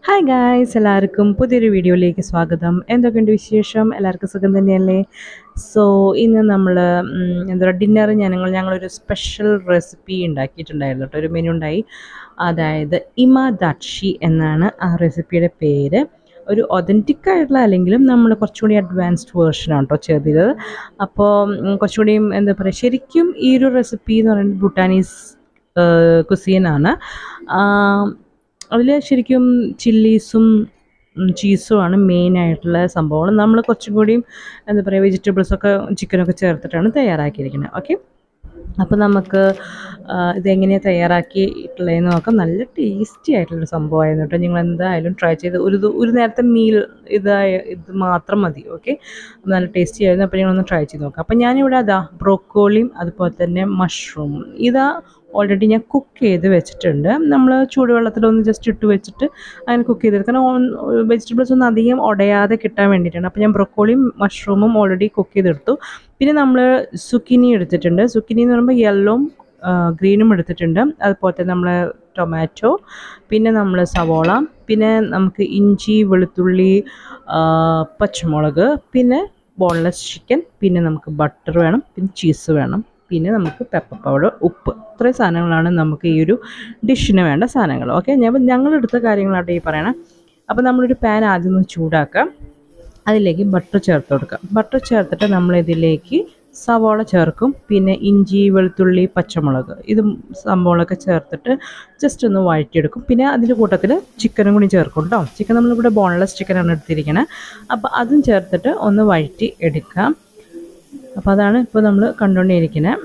Hi guys, എല്ലാവർക്കും പുതിയൊരു വീഡിയോയിലേക്ക് സ്വാഗതം. എന്തൊക്കെയുണ്ട് വിശേഷം? എല്ലാവർക്കും സുഖം തന്നെയല്ലേ? സോ ഇന്ന് നമ്മൾ എന്താ പറയുക, ഡിന്നർ ഞങ്ങളൊരു സ്പെഷ്യൽ റെസിപ്പി ഉണ്ടാക്കിയിട്ടുണ്ടായിരുന്നു കേട്ടോ. ഒരു മെനു ഉണ്ടായി, അതായത് ഇമാദാക്ഷി എന്നാണ് ആ റെസിപ്പിയുടെ പേര്. ഒരു ഒതൻറ്റിക് ആയിട്ടുള്ള അല്ലെങ്കിലും നമ്മൾ കുറച്ചുകൂടി അഡ്വാൻസ്ഡ് വേർഷനാണ് കേട്ടോ ചെയ്തത്. അപ്പോൾ കുറച്ചുകൂടിയും എന്താ പറയുക, ശരിക്കും ഈ ഒരു റെസിപ്പി എന്ന് പറയുന്നത് ഭൂട്ടാനീസ് കുസീനാണ്. അതിൽ ശരിക്കും ചില്ലീസും ചീസുമാണ് മെയിനായിട്ടുള്ള സംഭവം. നമ്മൾ കുറച്ചും കൂടിയും എന്താ പറയുക, വെജിറ്റബിൾസൊക്കെ ചിക്കനൊക്കെ ചേർത്തിട്ടാണ് തയ്യാറാക്കിയിരിക്കുന്നത്. ഓക്കെ, അപ്പോൾ നമുക്ക് ഇതെങ്ങനെയാണ് തയ്യാറാക്കിയിട്ടുള്ളതെന്ന് നോക്കാം. നല്ല ടേസ്റ്റി ആയിട്ടുള്ളൊരു സംഭവമായിരുന്നു കേട്ടോ. നിങ്ങൾ എന്തായാലും ട്രൈ ചെയ്ത് ഒരു നേരത്തെ മീൽ ഇത് മാത്രം മതി. ഓക്കെ, നല്ല ടേസ്റ്റി ആയിരുന്നു. അപ്പോൾ നിങ്ങളൊന്ന് ട്രൈ ചെയ്ത് നോക്കാം. അപ്പോൾ ഞാനിവിടെ ബ്രോക്കോളിയും അതുപോലെ തന്നെ മഷ്റൂമും ഓൾറെഡി ഞാൻ കുക്ക് ചെയ്ത് വെച്ചിട്ടുണ്ട്. നമ്മൾ ചൂടുവെള്ളത്തിലൊന്ന് ജസ്റ്റ് ഇട്ട് വെച്ചിട്ട് അങ്ങനെ കുക്ക് ചെയ്തെടുക്കണം. വെജിറ്റബിൾസ് ഒന്നും അധികം ഉടയാതെ കിട്ടാൻ വേണ്ടിയിട്ടാണ്. അപ്പോൾ ഞാൻ ബ്രോക്കോളിയും മഷ്റൂമും ഓൾറെഡി കുക്ക് ചെയ്തെടുത്തു. പിന്നെ നമ്മൾ സുക്കിനി എടുത്തിട്ടുണ്ട്. സുക്കിനി എന്ന് പറയുമ്പോൾ യെല്ലോയും ഗ്രീനും എടുത്തിട്ടുണ്ട്. അതുപോലെ തന്നെ നമ്മൾ ടൊമാറ്റോ, പിന്നെ നമ്മൾ സവോള, പിന്നെ നമുക്ക് ഇഞ്ചി, വെളുത്തുള്ളി, പച്ചമുളക്, പിന്നെ ബോൺലെസ് ചിക്കൻ, പിന്നെ നമുക്ക് ബട്ടർ വേണം, പിന്നെ ചീസ് വേണം, പിന്നെ നമുക്ക് പെപ്പർ പൗഡർ, ഉപ്പ്. ഇത്രയും സാധനങ്ങളാണ് നമുക്ക് ഈ ഒരു ഡിഷിന് വേണ്ട സാധനങ്ങൾ. ഓക്കെ, ഞങ്ങളെടുത്ത കാര്യങ്ങളാണ് ഈ പറയണം. അപ്പോൾ നമ്മളൊരു പാൻ ആദ്യം ഒന്ന് ചൂടാക്കാം. അതിലേക്ക് ബട്ടർ ചേർത്ത് കൊടുക്കാം. ബട്ടർ ചേർത്തിട്ട് നമ്മളിതിലേക്ക് സവോള ചേർക്കും, പിന്നെ ഇഞ്ചി, വെളുത്തുള്ളി, പച്ചമുളക്, സംഭവങ്ങളൊക്കെ ചേർത്തിട്ട് ജസ്റ്റ് ഒന്ന് വഴറ്റിയെടുക്കും. പിന്നെ അതിൻ്റെ കൂട്ടത്തിൽ ചിക്കനും കൂടി ചേർക്കും കേട്ടോ. ചിക്കൻ നമ്മളിവിടെ ബോൺലെസ് ചിക്കനാണ് എടുത്തിരിക്കുന്നത്. അപ്പോൾ അതും ചേർത്തിട്ട് ഒന്ന് വഴറ്റി എടുക്കാം. അപ്പോൾ അതാണ് ഇപ്പോൾ നമ്മൾ കണ്ടുകൊണ്ടിരിക്കുന്നത്.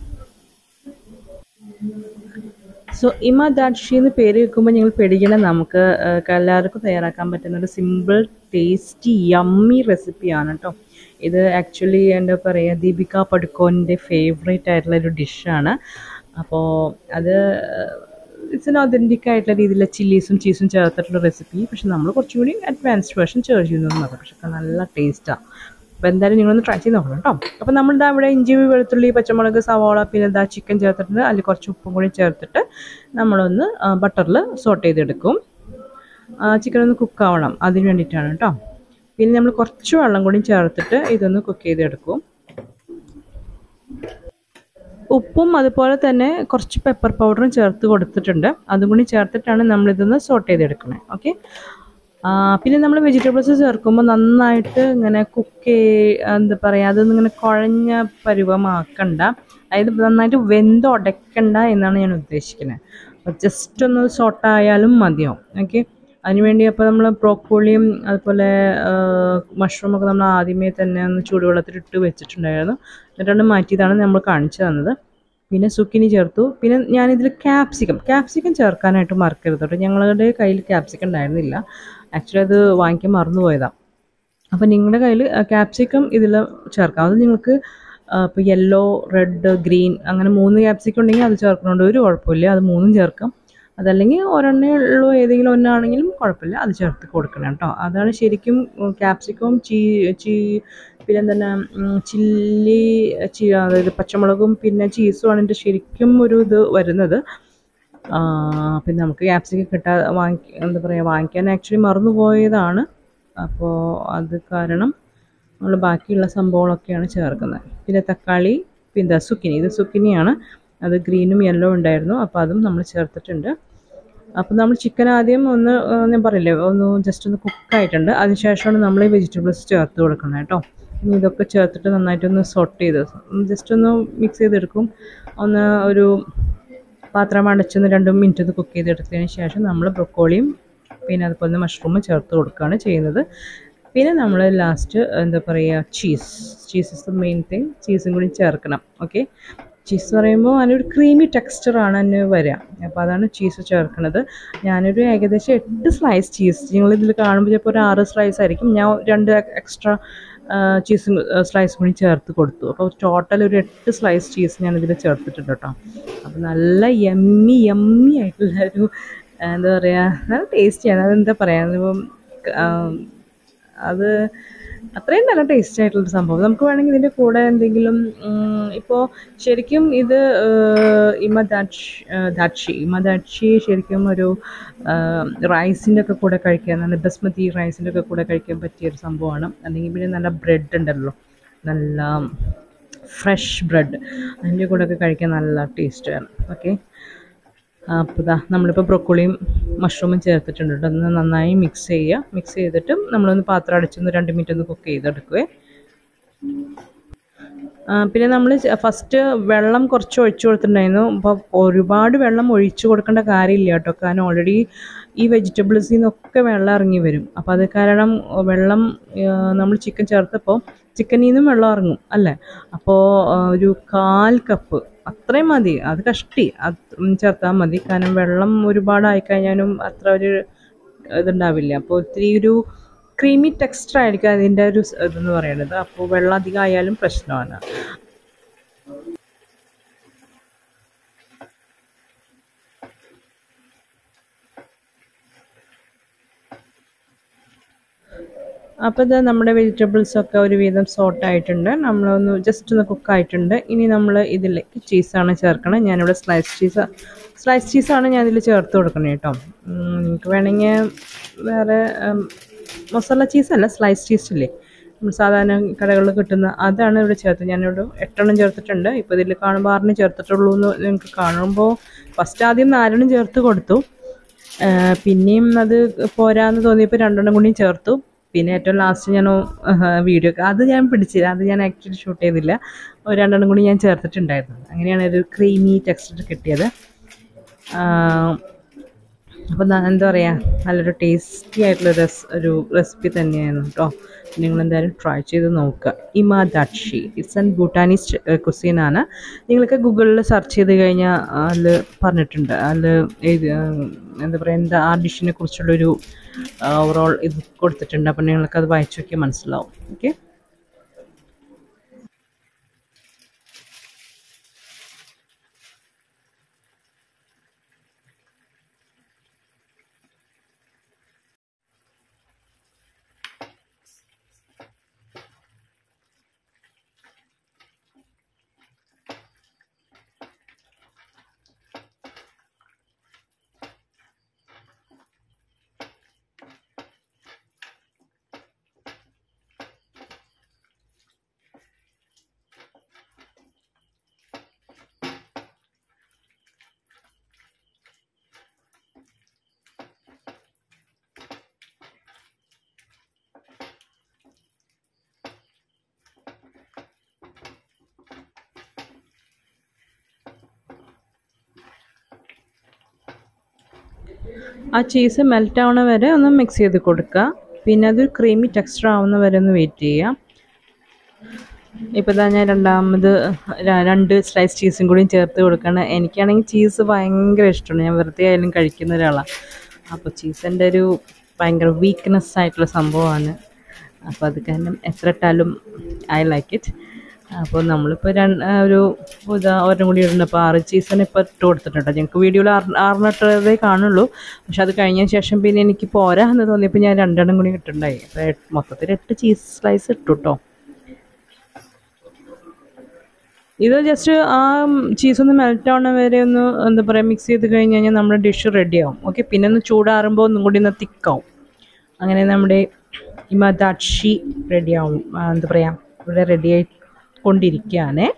സോ ഇമാദാക്ഷി എന്ന് പേര് വെക്കുമ്പോൾ നിങ്ങൾ പേടിക്കണം. നമുക്ക് എല്ലാവർക്കും തയ്യാറാക്കാൻ പറ്റുന്ന ഒരു സിമ്പിൾ ടേസ്റ്റി യമ്മി റെസിപ്പിയാണ് കേട്ടോ. ഇത് ആക്ച്വലി എന്താ പറയുക, ദീപിക പടുക്കോൻ്റെ ഫേവറേറ്റ് ആയിട്ടുള്ള ഒരു ഡിഷാണ്. അപ്പോൾ അത് ഇറ്റ്സ് എൻ ഒതൻറ്റിക് ആയിട്ടുള്ള രീതിയിലുള്ള ചില്ലീസും ചീസും ചേർത്തിട്ടുള്ള റെസിപ്പി. പക്ഷെ നമ്മൾ കുറച്ചുകൂടി അഡ്വാൻസ്ഡ് വേർഷൻ ചേർക്കുന്നു മാത്രം. പക്ഷെ നല്ല ടേസ്റ്റാണ്. അപ്പോൾ എന്തായാലും നിങ്ങളൊന്ന് ട്രൈ ചെയ്ത് നോക്കണം കേട്ടോ. അപ്പോൾ നമ്മളിതാ ഇവിടെ ഇഞ്ചി, വെളുത്തുള്ളി, പച്ചമുളക്, സവോള, പിന്നെ ചിക്കൻ ചേർത്തിട്ടുണ്ട്. അതിൽ കുറച്ച് ഉപ്പും കൂടി ചേർത്തിട്ട് നമ്മളൊന്ന് ബട്ടറിൽ സോട്ട് ചെയ്തെടുക്കും. ചിക്കൻ ഒന്ന് കുക്കാവണം, അതിന് വേണ്ടിയിട്ടാണ് കേട്ടോ. പിന്നെ നമ്മൾ കുറച്ച് വെള്ളം കൂടി ചേർത്തിട്ട് ഇതൊന്ന് കുക്ക് ചെയ്തെടുക്കും. ഉപ്പും അതുപോലെ തന്നെ കുറച്ച് പെപ്പർ പൗഡറും ചേർത്ത് കൊടുത്തിട്ടുണ്ട്. അതും കൂടി ചേർത്തിട്ടാണ് നമ്മളിതൊന്ന് സോട്ട് ചെയ്തെടുക്കണേ. ഓക്കെ, പിന്നെ നമ്മൾ വെജിറ്റബിൾസ് ചേർക്കുമ്പോൾ നന്നായിട്ട് ഇങ്ങനെ എന്താ പറയുക, അതൊന്നും ഇങ്ങനെ കുഴഞ്ഞ പരുവമാക്കണ്ട. അതായത് നന്നായിട്ട് വെന്തുടയ്ക്കണ്ട എന്നാണ് ഞാൻ ഉദ്ദേശിക്കുന്നത്. അപ്പോൾ ജസ്റ്റ് ഒന്ന് സോട്ടായാലും മതിയാവും. ഓക്കെ, അതിനുവേണ്ടി അപ്പോൾ നമ്മൾ ബ്രോക്കോളിയും അതുപോലെ മഷ്റൂമൊക്കെ നമ്മൾ ആദ്യമേ തന്നെ ഒന്ന് ചൂടുവെള്ളത്തിലിട്ട് വെച്ചിട്ടുണ്ടായിരുന്നു. എന്നിട്ടാണ് മാറ്റിയതാണ് നമ്മൾ കാണിച്ചു തന്നത്. പിന്നെ സുക്കിനി ചേർത്തു. പിന്നെ ഞാനിതിൽ ക്യാപ്സിക്കം ചേർക്കാനായിട്ട് മറക്കരുത് കേട്ടോ. ഞങ്ങളുടെ കയ്യിൽ ക്യാപ്സിക്കം ഉണ്ടായിരുന്നില്ല. ആക്ച്വലി അത് വാങ്ങിക്കാൻ മറന്നുപോയതാണ്. അപ്പോൾ നിങ്ങളുടെ കയ്യിൽ ക്യാപ്സിക്കം ഇതിൽ ചേർക്കാം. അത് നിങ്ങൾക്ക് ഇപ്പോൾ യെല്ലോ, റെഡ്, ഗ്രീൻ അങ്ങനെ 3 ക്യാപ്സിക്കം ഉണ്ടെങ്കിൽ അത് ചേർക്കുന്നുണ്ട്, ഒരു കുഴപ്പമില്ല. അത് 3ഉം ചേർക്കാം. അതല്ലെങ്കിൽ ഒരെണ്ണേ ഉള്ളൂ, ഏതെങ്കിലും ഒന്നാണെങ്കിലും കുഴപ്പമില്ല, അത് ചേർത്ത് കൊടുക്കണം കേട്ടോ. അതാണ് ശരിക്കും ക്യാപ്സിക്കവും പിന്നെ തന്നെ ചില്ലി, അതായത് പച്ചമുളകും പിന്നെ ചീസുമാണ് എൻ്റെ ശരിക്കും ഒരു ഇത് വരുന്നത്. പിന്നെ നമുക്ക് ക്യാപ്സിക്കം എന്താ പറയുക, വാങ്ങിക്കാൻ ആക്ച്വലി മറന്നുപോയതാണ്. അപ്പോൾ അത് കാരണം നമ്മൾ ബാക്കിയുള്ള സംഭവങ്ങളൊക്കെയാണ് ചേർക്കുന്നത്. പിന്നെ തക്കാളി, പിന്നെ ഇത് സുക്കിനിയാണ്. അത് ഗ്രീനും യെല്ലോ ഉണ്ടായിരുന്നു. അപ്പോൾ അതും നമ്മൾ ചേർത്തിട്ടുണ്ട്. അപ്പോൾ നമ്മൾ ചിക്കൻ ആദ്യം ഒന്ന് ഞാൻ പറയില്ലേ, ജസ്റ്റ് ഒന്ന് കുക്കായിട്ടുണ്ട്. അതിനുശേഷമാണ് നമ്മൾ ഈ വെജിറ്റബിൾസ് ചേർത്ത് കൊടുക്കുന്നത് കേട്ടോ. ഇനി ഇതൊക്കെ ചേർത്തിട്ട് നന്നായിട്ടൊന്ന് സോട്ട് ചെയ്ത് ജസ്റ്റ് ഒന്ന് മിക്സ് ചെയ്തെടുക്കും. ഒരു പാത്രം അടച്ചൊന്ന് 2 മിനിറ്റ് ഒന്ന് കുക്ക് ചെയ്തെടുത്തതിന് ശേഷം നമ്മൾ ബ്രൊക്കോളിയും പിന്നെ അതുപോലെ തന്നെ മഷ്റൂമും ചേർത്ത് കൊടുക്കുകയാണ് ചെയ്യുന്നത്. പിന്നെ നമ്മൾ ലാസ്റ്റ് എന്താ പറയുക, cheese is the main thing. ചീസും കൂടി ചേർക്കണം. ഓക്കെ, ചീസ് പറയുമ്പോൾ അതിനൊരു ക്രീമി ടെക്സ്ചറാണ് അതിന് വരിക. അപ്പോൾ അതാണ് ചീസ് ചേർക്കുന്നത്. ഞാനൊരു ഏകദേശം 8 സ്ലൈസ് ചീസ്, നിങ്ങളിതിൽ കാണുമ്പോൾ ചിലപ്പോൾ ഒരു 6 സ്ലൈസ് ആയിരിക്കും. ഞാൻ 2 എക്സ്ട്രാ സ്ലൈസ് കൂടി ചേർത്ത് കൊടുത്തു. അപ്പോൾ ടോട്ടൽ ഒരു 8 സ്ലൈസ് ചീസ് ഞാനിതിൽ ചേർത്തിട്ടുണ്ട് കേട്ടോ. അപ്പോൾ നല്ല യമ്മി ആയിട്ടുള്ളൊരു എന്താ പറയുക, നല്ല ടേസ്റ്റിയാണ്. അതെന്താ പറയുക, അത് അത്രയും നല്ല ടേസ്റ്റ് ആയിട്ടുള്ളൊരു സംഭവം. നമുക്ക് വേണമെങ്കിൽ ഇതിൻ്റെ കൂടെ എന്തെങ്കിലും ഇപ്പോൾ ശരിക്കും ഇത് ഇമദാക്ഷി ശരിക്കും ഒരു റൈസിൻ്റെ ഒക്കെ കൂടെ കഴിക്കാൻ, നല്ല ബസ്മതി റൈസിൻ്റെ ഒക്കെ കൂടെ കഴിക്കാൻ പറ്റിയൊരു സംഭവമാണ്. അല്ലെങ്കിൽ പിന്നെ നല്ല ബ്രെഡ് ഉണ്ടല്ലോ, നല്ല ഫ്രഷ് ബ്രെഡ്, അതിൻ്റെ കൂടെ ഒക്കെ കഴിക്കാൻ നല്ല ടേസ്റ്റാണ്. ഓക്കെ, അപ്പോൾ ഇതാ നമ്മളിപ്പോൾ ബ്രൊക്കോളിയും മഷ്റൂമും ചേർത്തിട്ടുണ്ട് കേട്ടോ. ഒന്ന് നന്നായി മിക്സ് ചെയ്യുക. മിക്സ് ചെയ്തിട്ട് നമ്മളൊന്ന് പാത്രം അടിച്ചൊന്ന് 2 മിനിറ്റ് ഒന്ന് കുക്ക് ചെയ്തെടുക്കുവേ. പിന്നെ നമ്മൾ ഫസ്റ്റ് വെള്ളം കുറച്ച് ഒഴിച്ചു കൊടുത്തിട്ടുണ്ടായിരുന്നു. അപ്പോൾ ഒരുപാട് വെള്ളം ഒഴിച്ചു കൊടുക്കേണ്ട കാര്യമില്ല കേട്ടോ, കാരണം ഓൾറെഡി ഈ വെജിറ്റബിൾസിൽ നിന്നൊക്കെ വെള്ളം ഇറങ്ങി വരും. അപ്പോൾ അത് കാരണം വെള്ളം നമ്മൾ ചിക്കൻ ചേർത്തപ്പോൾ ചിക്കനിൽ നിന്നും വെള്ളം ഇറങ്ങും അല്ലേ. അപ്പോൾ ഒരു 1/4 കപ്പ് അത്രയും മതി, അത് കഷ്ടി അത് ചേർത്താൽ മതി. കാരണം വെള്ളം ഒരുപാടായിക്കഴിഞ്ഞാലും അത്ര ഒരു ഇതുണ്ടാവില്ല. അപ്പോൾ ഒത്തിരി ഒരു ക്രീമി ടെക്സ്ചർ ആയിരിക്കും അതിൻ്റെ ഒരു ഇതെന്ന് പറയുന്നത്. അപ്പോൾ വെള്ളം അധികം ആയാലും പ്രശ്നമാണ്. അപ്പോൾ ഇത് നമ്മുടെ വെജിറ്റബിൾസൊക്കെ ഒരുവിധം സോട്ടായിട്ടുണ്ട്. നമ്മളൊന്ന് ജസ്റ്റ് ഒന്ന് കുക്കായിട്ടുണ്ട്. ഇനി നമ്മൾ ഇതിലേക്ക് ചീസാണ് ചേർക്കണം. ഞാനിവിടെ സ്ലൈസ് ചീസാണ് ഞാനിതിൽ ചേർത്ത് കൊടുക്കണം കേട്ടോ. നിങ്ങൾക്ക് വേണമെങ്കിൽ വേറെ മസാല ചീസല്ല, സ്ലൈസ് ചീസില്ലേ നമ്മൾ സാധാരണ കടകളിൽ കിട്ടുന്ന, അതാണ് ഇവിടെ ചേർത്തത്. ഞാനിവിടെ 8 ചേർത്തിട്ടുണ്ട്. ഇപ്പോൾ ഇതിൽ കാണുമ്പോൾ 6 ചേർത്തിട്ടുള്ളൂ എന്ന് നിങ്ങൾക്ക് കാണുമ്പോൾ ഫസ്റ്റ് ആദ്യം 4 ചേർത്ത് കൊടുത്തു. പിന്നെയും അത് പോരാന്ന് തോന്നിയപ്പോൾ 2 കൂടിയും ചേർത്തു. പിന്നെ ഏറ്റവും ലാസ്റ്റ് ഞാൻ വീഡിയോ അത് ഞാൻ പിടിച്ചില്ല, അത് ഞാൻ ആക്ച്വലി ഷൂട്ട് ചെയ്തില്ല. 2 കൂടി ഞാൻ ചേർത്തിട്ടുണ്ടായിരുന്നു. അങ്ങനെയാണ് ഒരു ക്രീമി ടെക്സ്ചർ കിട്ടിയത്. അപ്പോൾ എന്താ പറയുക, നല്ലൊരു ടേസ്റ്റി ആയിട്ടുള്ള ഒരു റെസിപ്പി തന്നെയായിരുന്നു കേട്ടോ. നിങ്ങളെന്തായാലും ട്രൈ ചെയ്ത് നോക്കുക. ഇമദാക്ഷി ഇറ്റ്സ് ആൻ ഭൂട്ടാനീസ് കുസീനാണ്. നിങ്ങൾക്ക് ഗൂഗിളിൽ സെർച്ച് ചെയ്ത് കഴിഞ്ഞാൽ അതിൽ പറഞ്ഞിട്ടുണ്ട്, അതിൽ എന്താ പറയുക, ആ ഡിഷിനെ കുറിച്ചുള്ളൊരു ഓവറോൾ ഇത് കൊടുത്തിട്ടുണ്ട്. അപ്പോൾ നിങ്ങൾക്കത് വായിച്ചു നോക്കിയാൽ മനസ്സിലാവും. ഓക്കെ, ആ ചീസ് മെൽറ്റ് ആവുന്ന വരെ ഒന്ന് മിക്സ് ചെയ്ത് കൊടുക്കുക. പിന്നെ അത് ക്രീമി ടെക്സ്ചർ ആവുന്ന വരെ ഒന്ന് വെയിറ്റ് ചെയ്യുക. ഇപ്പോൾ ഇതാ ഞാൻ രണ്ടാമത് 2 സ്ലൈസ് ചീസും കൂടി ചേർത്ത് കൊടുക്കണം. എനിക്കാണെങ്കിൽ ചീസ് ഭയങ്കര ഇഷ്ടമാണ്, ഞാൻ വെറുതെ ആയാലും കഴിക്കുന്ന ഒരാളാണ്. അപ്പോൾ ചീസിൻ്റെ ഒരു ഭയങ്കര വീക്ക്നെസ് ആയിട്ടുള്ള സംഭവമാണ്. അപ്പോൾ അത് കാരണം എത്ര ഇട്ടാലും ഐ ലൈക്ക് ഇറ്റ്. അപ്പോൾ നമ്മളിപ്പോൾ ഒരു ഒരെണ്ണം കൂടി ഇടുന്നുണ്ട്. അപ്പോൾ 6 ചീസിന് ഇപ്പോൾ ഇട്ട് കൊടുത്തിട്ടുണ്ട്. ഞങ്ങൾക്ക് വീഡിയോയിൽ 6 ഇട്ടതേ കാണുള്ളൂ. പക്ഷെ അത് കഴിഞ്ഞതിന് ശേഷം പിന്നെ എനിക്ക് പോരാ എന്ന് തോന്നിയപ്പോൾ ഞാൻ 2 കൂടി ഇട്ടുണ്ടായി. അപ്പോൾ മൊത്തത്തിൽ 8 ചീസ് സ്ലൈസ് ഇട്ടു കേട്ടോ. ഇത് ജസ്റ്റ് ആ ചീസൊന്ന് മെൽറ്റ് ആവണ വരെ ഒന്ന് എന്താ പറയുക മിക്സ് ചെയ്ത് കഴിഞ്ഞ് കഴിഞ്ഞാൽ നമ്മുടെ ഡിഷ് റെഡിയാവും. ഓക്കെ, പിന്നെ ഒന്ന് ചൂടാറുമ്പോൾ ഒന്നും കൂടി ഒന്ന് തിക്കാവും. അങ്ങനെ നമ്മുടെ ഇമദാക്ഷി റെഡിയാവും. എന്താ പറയുക, ഇവിടെ റെഡിയായി കൊണ്ടിരിക്കുകയാണ്.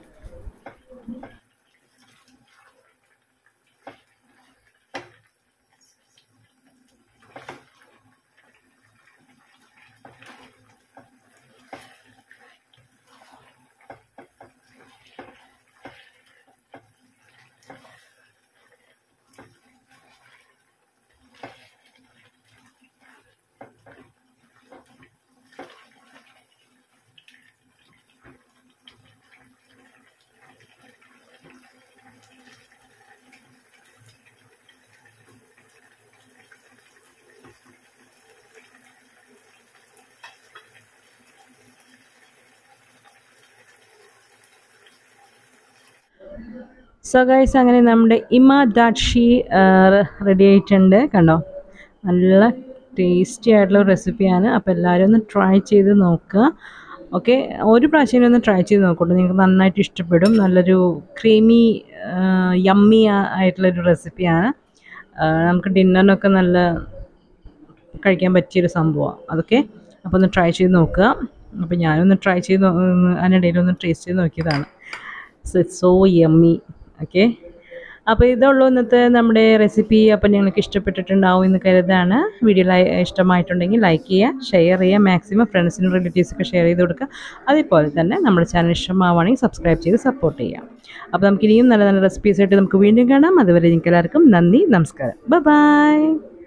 സോ ഗൈസ്, അങ്ങനെ നമ്മുടെ ഇമദാക്ഷി റെഡി ആയിട്ടുണ്ട്. കണ്ടോ, നല്ല ടേസ്റ്റി ആയിട്ടുള്ള റെസിപ്പിയാണ്. അപ്പോൾ എല്ലാവരും ഒന്ന് ട്രൈ ചെയ്ത് നോക്കുക. ഓക്കെ, ഒരു പ്രാവശ്യം ഒന്ന് ട്രൈ ചെയ്ത് നോക്കൂ. നിങ്ങൾക്ക് നന്നായിട്ട് ഇഷ്ടപ്പെടും. നല്ലൊരു ക്രീമി യമ്മി ആയിട്ടുള്ളൊരു റെസിപ്പിയാണ്. നമുക്ക് ഡിന്നറിനൊക്കെ നല്ല കഴിക്കാൻ പറ്റിയൊരു സംഭവമാണ് അതൊക്കെ. അപ്പോൾ ഒന്ന് ട്രൈ ചെയ്ത് നോക്കുക. അപ്പോൾ ഞാനൊന്ന് ട്രൈ ചെയ്ത് അതിനിടയിലൊന്ന് ടേസ്റ്റ് ചെയ്ത് നോക്കിയതാണ്. So it's so yummy. Okay, അപ്പോൾ ഇതുള്ളൂ ഇന്നത്തെ നമ്മുടെ റെസിപ്പി. അപ്പോൾ നിങ്ങൾക്ക് ഇഷ്ടപ്പെട്ടിട്ടുണ്ടാവും എന്ന് കരുതാണ്. വീഡിയോ ഇഷ്ടമായിട്ടുണ്ടെങ്കിൽ ലൈക്ക് ചെയ്യുക, ഷെയർ ചെയ്യുക, മാക്സിമം ഫ്രണ്ട്സിനും റിലേറ്റീവ്സൊക്കെ ഷെയർ ചെയ്ത് കൊടുക്കുക. അതേപോലെ തന്നെ നമ്മുടെ ചാനൽ ഇഷ്ടമാവുകയാണെങ്കിൽ സബ്സ്ക്രൈബ് ചെയ്ത് സപ്പോർട്ട് ചെയ്യാം. അപ്പോൾ നമുക്കിനിയും നല്ല നല്ല റെസിപ്പീസായിട്ട് നമുക്ക് വീണ്ടും കാണാം. അതുവരെ നിങ്ങൾക്ക് എല്ലാവർക്കും നന്ദി, നമസ്കാരം, ബൈ.